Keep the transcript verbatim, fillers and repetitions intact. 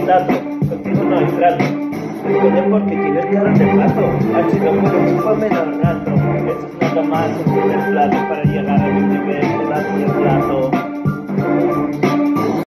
plato. Contigo no hay trato. Responde porque tienes cara de plato. Así no puedo chuparme el rato. Eso es nada más un primer plato para llegar a mi nivel. Pedazo de plato.